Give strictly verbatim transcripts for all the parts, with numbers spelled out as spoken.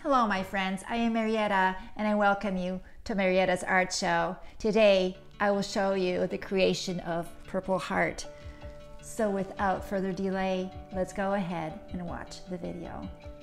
Hello my friends, I am Marietta and I welcome you to Marietta's Art Show. Today I will show you the creation of Purple Heart. So without further delay, let's go ahead and watch the video.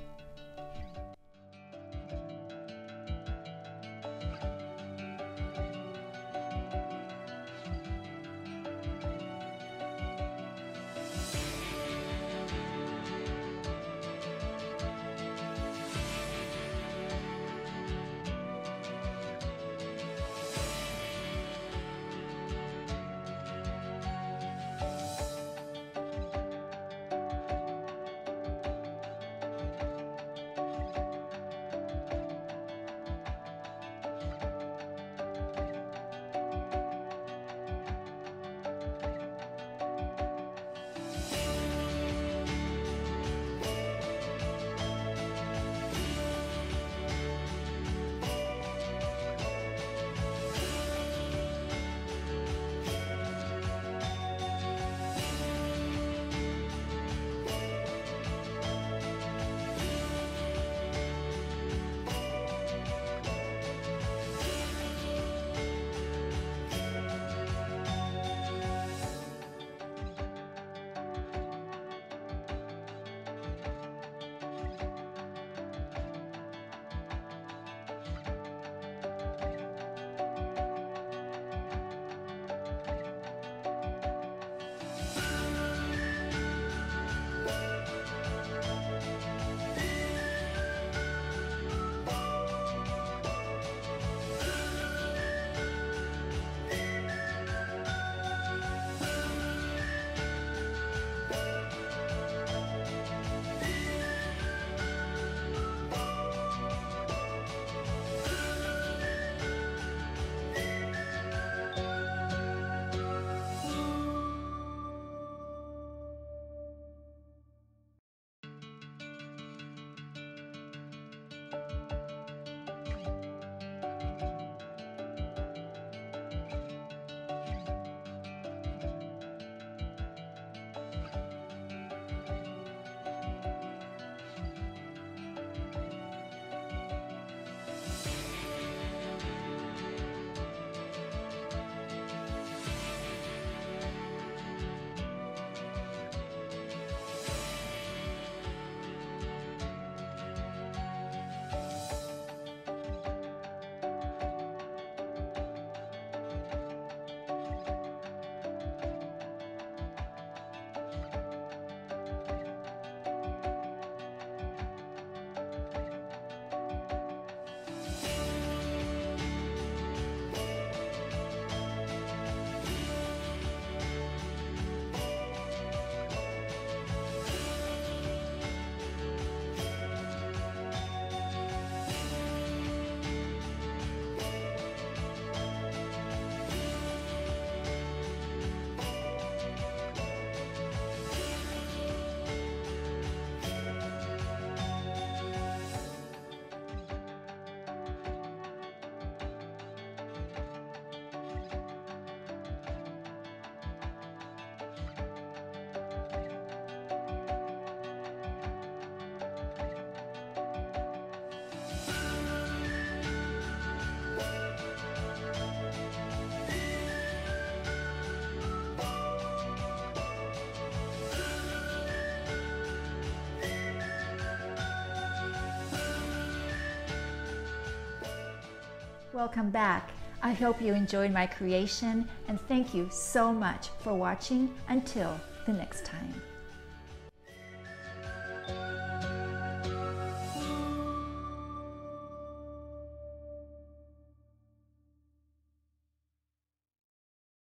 Welcome back. I hope you enjoyed my creation and thank you so much for watching. Until the next time.